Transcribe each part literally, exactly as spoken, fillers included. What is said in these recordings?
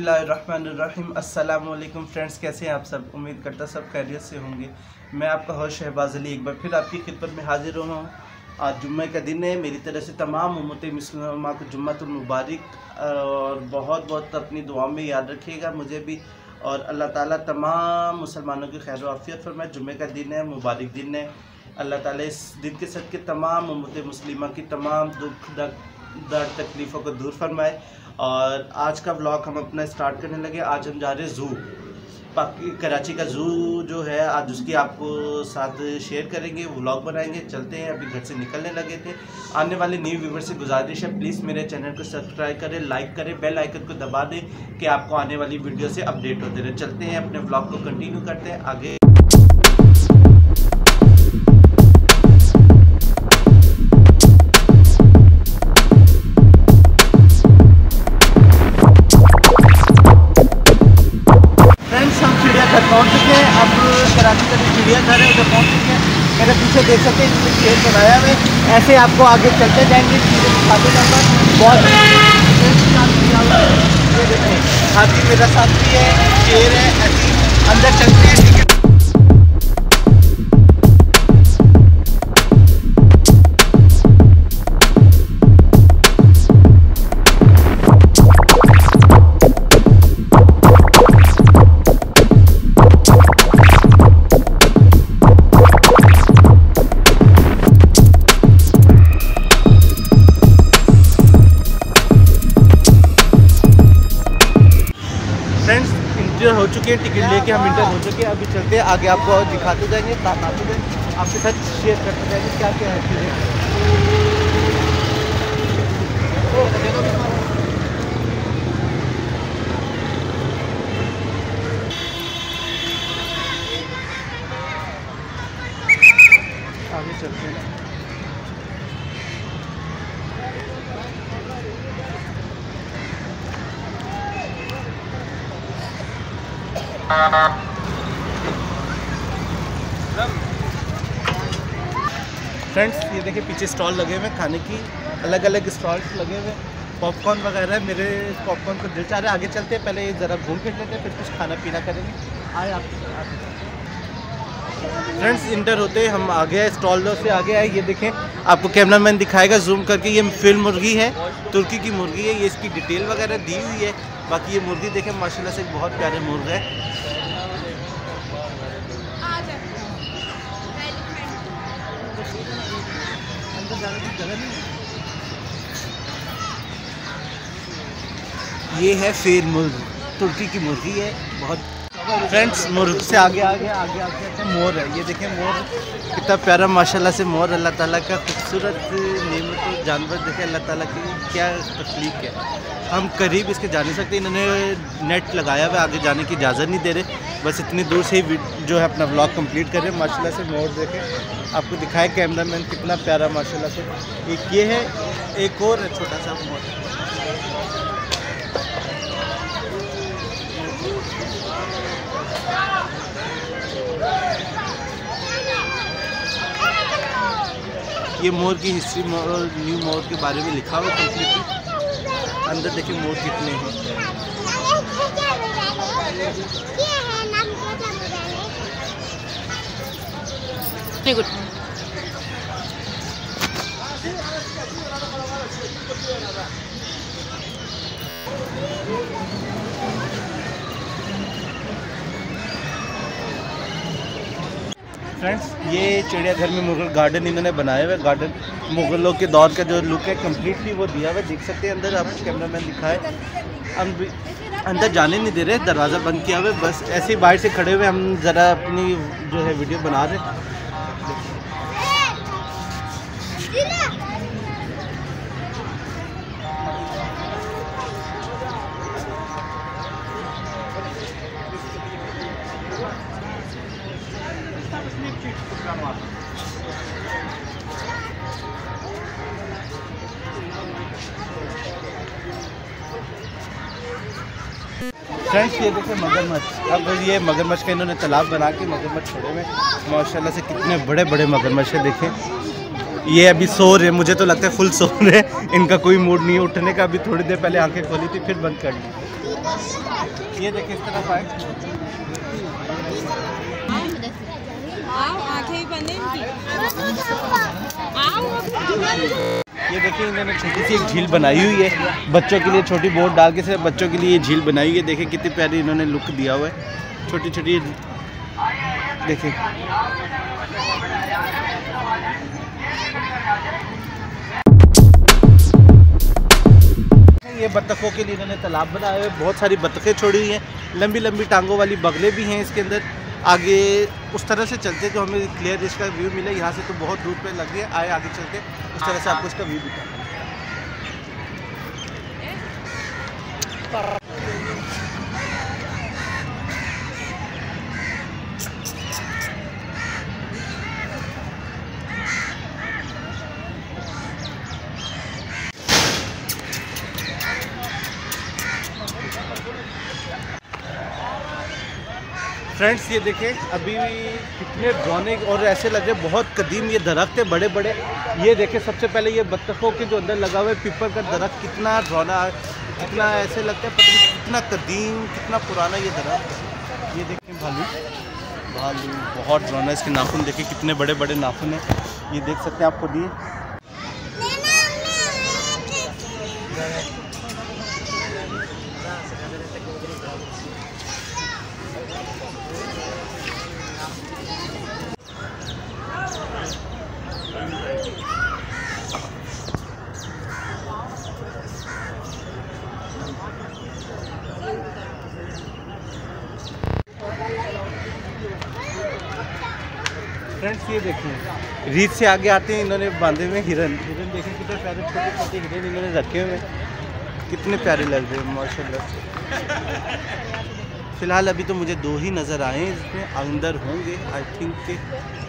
बिस्मिल्लाहिर्रहमानिर्रहीम। अस्सलाम वालेकुम फ्रेंड्स, कैसे हैं आप सब? उम्मीद करता सब खैरियत से होंगे। मैं आपका होस्ट शहबाज अली एक बार फिर आपकी खिदमत में हाजिर हुआ हूँ। आज जुम्मे का दिन है। मेरी तरफ से तमाम उम्मत मुस्लिमा को जुम्मतुल मुबारक, और बहुत बहुत अपनी दुआ में याद रखिएगा मुझे भी, और अल्लाह ताला तमाम मुसलमानों की खैर आफियत फरमाए। जुम्मे का दिन है, मुबारक दिन है। अल्लाह ताला इस दिन के सदके तमाम उम्मत मुस्लिमा की तमाम दुख दर्द तकलीफ़ों को दूर फरमाए। और आज का व्लॉग हम अपना स्टार्ट करने लगे। आज हम जा रहे हैं ज़ू, बाकी कराची का ज़ू जो है, आज उसकी आपको साथ शेयर करेंगे, व्लॉग बनाएंगे। चलते हैं, अभी घर से निकलने लगे थे। आने वाले न्यू व्यूवर से गुजारिश है, प्लीज़ मेरे चैनल को सब्सक्राइब करें, लाइक करें, बेल आइकन को दबा दें कि आपको आने वाली वीडियो से अपडेट होते रहे। चलते हैं, अपने व्लॉग को कंटिन्यू करते हैं आगे। पहुँच चुके हैं। अब कराची का जो चिड़ियाघर है उधर पहुँच चुके हैं। मेरे पीछे देख सकते हैं जिसमें शेर बनाया हुआ है। ऐसे आपको आगे चलते जाएंगे, चीज़ें दिखाते जाऊँगा। बहुत ये देखें, हाथी मेरा साथी है, शेर है। ऐसे अंदर चलते हैं, ठीक है। हो चुके हैं, टिकट लेके हम इंटर हो चुके हैं। अभी चलते हैं आगे, आपको दिखाते जाएंगे, बताते जाएंगे, आपके साथ शेयर करते जाएंगे क्या क्या है चीज़ें। आगे चलते हैं। फ्रेंड्स, ये देखिए पीछे स्टॉल लगे हुए हैं खाने की, अलग अलग स्टॉल्स लगे हुए हैं, पॉपकॉर्न वगैरह। मेरे पॉपकॉर्न को दिल चाह रहा है। आगे चलते हैं, पहले ज़रा घूम फिर लेते हैं, फिर कुछ खाना पीना करेंगे। आए आप फ्रेंड्स, इंटर होते हम आ गए, स्टॉलों से आगे आए। ये देखें, आपको कैमरामैन दिखाएगा जूम करके। ये फिल मुर्गी है, तुर्की की मुर्गी है। ये इसकी डिटेल वगैरह दी हुई है। बाकी ये मुर्गी देखें, माशाल्लाह से बहुत प्यारे मुर्ग है। ये है फेर मुर्ग, तुर्की की मुर्गी है बहुत। फ्रेंड्स, मुर्ग से आगे आगे आगे आगे आगे मोर है। ये देखें मोर कितना प्यारा माशाल्लाह से मोर। अल्लाह ताला का खूबसूरत नेमत और जानवर देखें, अल्लाह ताला की क्या तख्लीक है। हम करीब इसके जा नहीं सकते, इन्होंने नेट लगाया हुआ, आगे जाने की इजाज़त नहीं दे रहे। बस इतनी दूर से ही जो है अपना व्लॉग कंप्लीट कर रहे हैं। माशाल्लाह से मोर देखें, आपको दिखाए कैमरामैन कितना प्यारा माशाल्लाह से। एक ये है, एक और है छोटा सा मोर। ये मोर की हिस्ट्री, मोर न्यू मोर के बारे में लिखा हुआ कम्प्लीटली। अंदर देखिए मोर कितने हैं। फ्रेंड्स, ये चिड़ियाघर में मुगल गार्डन इन्होंने बनाया हुआ है। गार्डन मुगलों के दौर का जो लुक है कम्प्लीटली वो दिया हुआ है, देख सकते हैं। अंदर आपको कैमरामैन दिखाए, हम अंदर जाने नहीं दे रहे, दरवाज़ा बंद किया हुआ है। बस ऐसे ही बाहर से खड़े हुए हम ज़रा अपनी जो है वीडियो बना रहे हैं। फ्रेंड्स, ये देखिए मगरमच्छ। अब ये मगरमच्छ का इन्होंने तालाब बना के मगरमच्छ छोड़े हुए माशाल्लाह से, कितने बड़े बड़े मगरमच्छ है। देखें, ये अभी सो रहे, मुझे तो लगता है फुल सो रहे। इनका कोई मूड नहीं है उठने का। अभी थोड़ी देर पहले आंखें खोली थी, फिर बंद कर ली। ये देखिए इस तरफ आए, ये देखिए इन्होंने छोटी सी एक झील बनाई हुई है बच्चों के लिए, छोटी बोट डाल के सिर्फ बच्चों के लिए ये झील बनाई हुई है। देखिए कितनी प्यारी इन्होंने लुक दिया हुआ है, छोटी छोटी देखिए। ये बत्तखों के लिए इन्होंने तालाब बनाए हुए, बहुत सारी बत्तखें छोड़ी हुई हैं, लंबी लंबी टांगों वाली बगले भी हैं इसके अंदर। आगे उस तरह से चलते जो हमें क्लियर इसका व्यू मिले, यहाँ से तो बहुत दूर पे लग गया, आए आगे चलते उस तरह से आपको इसका व्यू दिखाते हैं। फ्रेंड्स ये देखें अभी भी कितने ड्रोने और ऐसे लगे बहुत कदीम ये दरख्त है बड़े बड़े। ये देखें सबसे पहले ये बत्तखों के जो अंदर लगा हुआ है पीपल का दरख्त, कितना ड्रोना, कितना ऐसे लगता है पता नहीं कितना कदीम कितना पुराना ये दरख्त। ये देखें भालू, भालू बहुत ड्रोना, इसके नाखून देखें कितने बड़े बड़े नाखून हैं, ये देख सकते हैं आप खुद ही। फ्रेंड्स ये देखिए रीत से आगे आते हैं, इन्होंने बांधे हुए हिरन, हिरन देखें कितने प्यारे छोटे छोटे हिरन इन्होंने रखे हुए हैं, कितने प्यारे लग रहे हैं माशाल्लाह से। फिलहाल अभी तो मुझे दो ही नज़र आए हैं, इसमें अंदर होंगे आई थिंक के।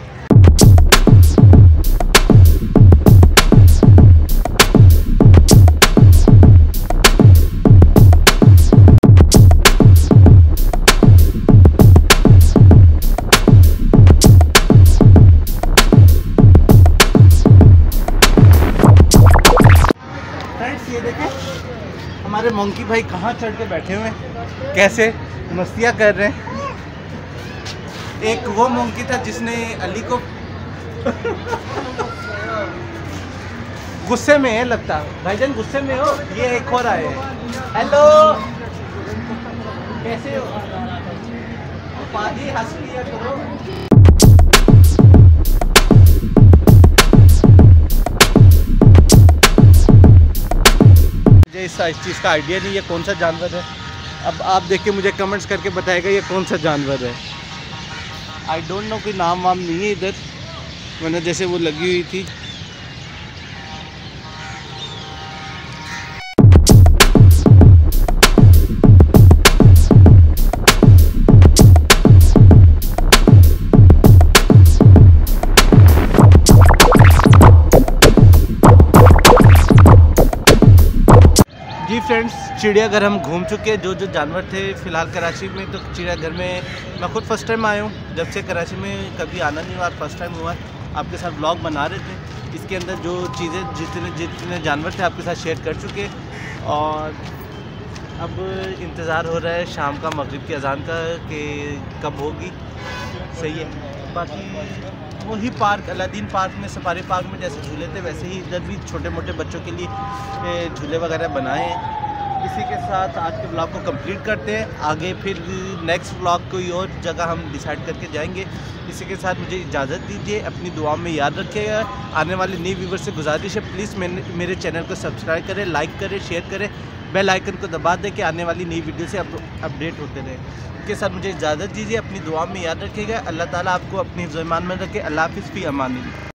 हमारे मंकी भाई कहाँ चढ़ के बैठे हुए हैं, कैसे मस्तियाँ कर रहे हैं। एक वो मंकी था जिसने अली को गुस्से में है लगता, भाईजान गुस्से में हो। ये एक और आए हैं, हेलो कैसे हो, पाजी हंस लिया करो। इस चीज़ का आइडिया नहीं है कौन सा जानवर है, अब आप देख के मुझे कमेंट्स करके बताएगा ये कौन सा जानवर है। आई डोंट नो, कोई नाम वाम नहीं है इधर, वरना जैसे वो लगी हुई थी। जी फ्रेंड्स, चिड़ियाघर हम घूम चुके हैं, जो जो जानवर थे फ़िलहाल कराची में। तो चिड़ियाघर में मैं खुद फर्स्ट टाइम आया हूँ, जब से कराची में कभी आना नहीं हुआ, फर्स्ट टाइम हुआ। आपके साथ ब्लॉग बना रहे थे, इसके अंदर जो चीज़ें जितने जितने जानवर थे आपके साथ शेयर कर चुके। और अब इंतज़ार हो रहा है शाम का, मगरिब की अजान का कि कब होगी। सही है। बाकी वही पार्क, अलादीन पार्क में, सफारी पार्क में जैसे झूले थे वैसे ही इधर भी छोटे मोटे बच्चों के लिए झूले वगैरह बनाए हैं। इसी के साथ आज के ब्लॉग को कंप्लीट करते हैं, आगे फिर नेक्स्ट ब्लॉग कोई और जगह हम डिसाइड करके जाएंगे। इसी के साथ मुझे इजाज़त दीजिए, अपनी दुआ में याद रखिएगा। आने वाले नए व्यूवर से गुजारिश है प्लीज़ मेरे चैनल को सब्सक्राइब करें, लाइक करें, शेयर करें, बेल आइकन को दबा दें कि आने वाली नई वीडियो से अपडेट होते रहें। इसके साथ मुझे इजाज़त दीजिए, अपनी दुआ में याद रखिएगा। अल्लाह ताला आपको अपनी ईमान में रखे। अल्लाह हाफ़िज़, फ़ी अमानिल्लाह।